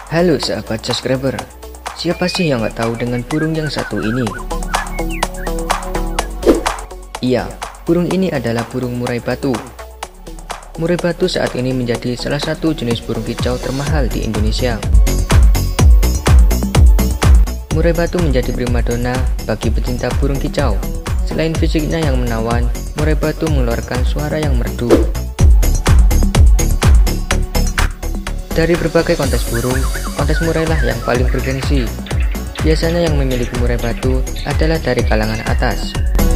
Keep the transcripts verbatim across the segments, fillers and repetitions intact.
Halo sahabat subscriber, siapa sih yang nggak tahu dengan burung yang satu ini? Iya, burung ini adalah burung murai batu. Murai batu saat ini menjadi salah satu jenis burung kicau termahal di Indonesia. Murai batu menjadi primadona bagi pecinta burung kicau. Selain fisiknya yang menawan, murai batu mengeluarkan suara yang merdu. Dari berbagai kontes burung, kontes murai lah yang paling bergengsi. Biasanya yang memiliki murai batu adalah dari kalangan atas.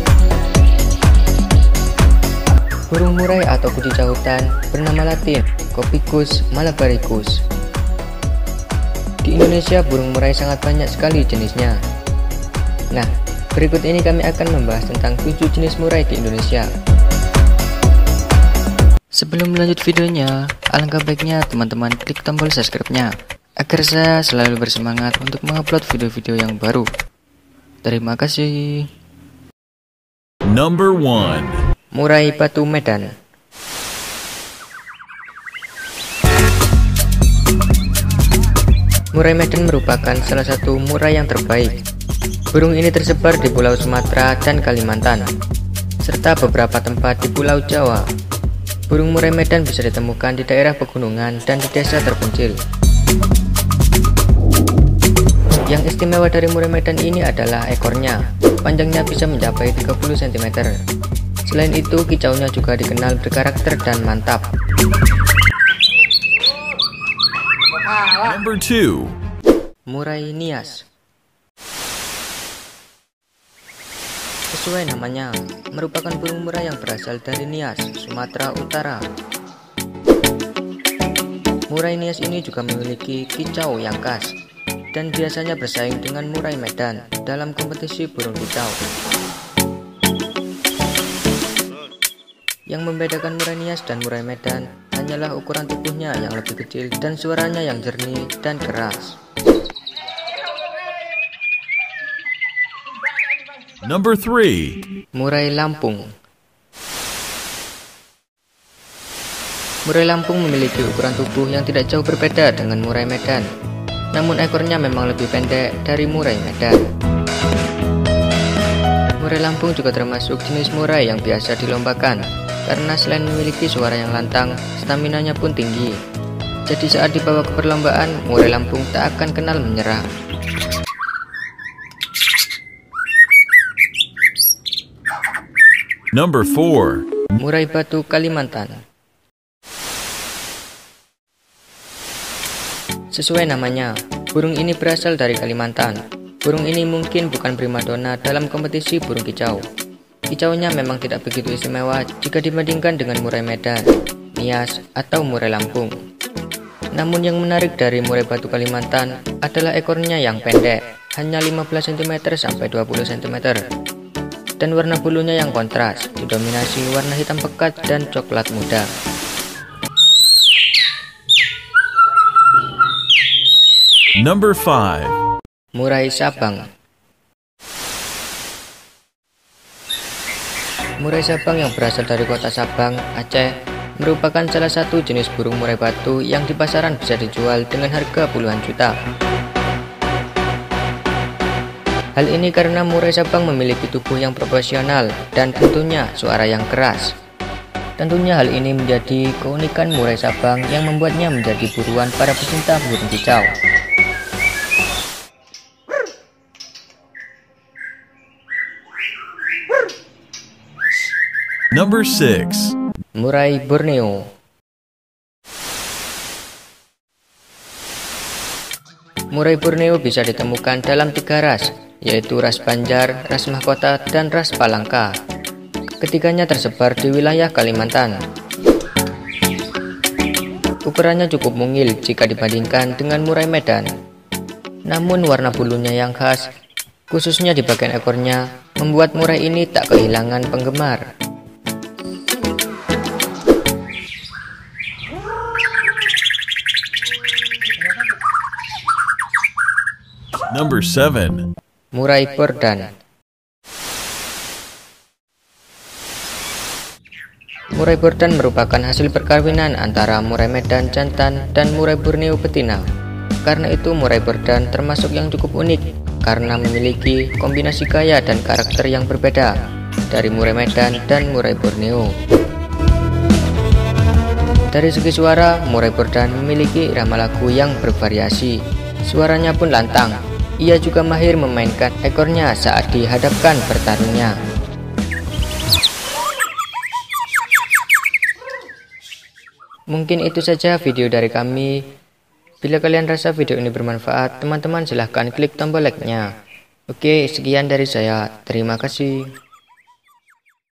Burung murai atau kicau hutan bernama latin Copicus malabaricus. Di Indonesia burung murai sangat banyak sekali jenisnya. Nah, berikut ini kami akan membahas tentang tujuh jenis murai di Indonesia. Sebelum lanjut videonya, alangkah baiknya teman-teman klik tombol subscribe-nya agar saya selalu bersemangat untuk mengupload video-video yang baru. Terima kasih. Number one. Murai batu Medan. Murai Medan merupakan salah satu murai yang terbaik. Burung ini tersebar di Pulau Sumatera dan Kalimantan, serta beberapa tempat di Pulau Jawa. Burung murai Medan bisa ditemukan di daerah pegunungan dan di desa terpencil. Yang istimewa dari murai Medan ini adalah ekornya. Panjangnya bisa mencapai tiga puluh sentimeter. Selain itu, kicaunya juga dikenal berkarakter dan mantap. Number two. Murai Nias. Sesuai namanya, merupakan burung murai yang berasal dari Nias, Sumatera Utara. Murai Nias ini juga memiliki kicau yang khas dan biasanya bersaing dengan murai Medan dalam kompetisi burung kicau. Yang membedakan murai Nias dan murai Medan hanyalah ukuran tubuhnya yang lebih kecil dan suaranya yang jernih dan keras. Number three. Murai Lampung. Murai Lampung memiliki ukuran tubuh yang tidak jauh berbeda dengan murai Medan, namun ekornya memang lebih pendek dari murai Medan. Murai Lampung juga termasuk jenis murai yang biasa dilombakan, karena selain memiliki suara yang lantang, staminanya pun tinggi. Jadi saat dibawa ke perlombaan, murai Lampung tak akan kenal menyerah. Number four. Murai batu Kalimantan. Sesuai namanya, burung ini berasal dari Kalimantan. Burung ini mungkin bukan primadona dalam kompetisi burung kicau. Kicaunya memang tidak begitu istimewa jika dibandingkan dengan murai Medan, Nias, atau murai Lampung. Namun yang menarik dari murai batu Kalimantan adalah ekornya yang pendek, hanya lima belas sentimeter sampai dua puluh sentimeter. Dan warna bulunya yang kontras, didominasi warna hitam pekat dan coklat muda. Number five. Murai Sabang. Murai Sabang yang berasal dari kota Sabang, Aceh, merupakan salah satu jenis burung murai batu yang di pasaran bisa dijual dengan harga puluhan juta. Hal ini karena murai Sabang memiliki tubuh yang proporsional dan tentunya suara yang keras. Tentunya hal ini menjadi keunikan murai Sabang yang membuatnya menjadi buruan para pecinta burung kicau. Number six. Murai Borneo. Murai Borneo bisa ditemukan dalam tiga ras, yaitu ras Banjar, ras Mahkota, dan ras Palangka. Ketiganya tersebar di wilayah Kalimantan. Ukurannya cukup mungil jika dibandingkan dengan murai Medan. Namun warna bulunya yang khas, khususnya di bagian ekornya, membuat murai ini tak kehilangan penggemar. Number seven. Murai Bordan. Murai Bordan merupakan hasil perkawinan antara murai Medan jantan dan murai Borneo betina. Karena itu murai Bordan termasuk yang cukup unik karena memiliki kombinasi gaya dan karakter yang berbeda dari murai Medan dan murai Borneo. Dari segi suara, murai Bordan memiliki irama lagu yang bervariasi. Suaranya pun lantang. Ia juga mahir memainkan ekornya saat dihadapkan bertarungnya. Mungkin itu saja video dari kami. Bila kalian rasa video ini bermanfaat, teman-teman silahkan klik tombol like-nya. Oke, sekian dari saya. Terima kasih.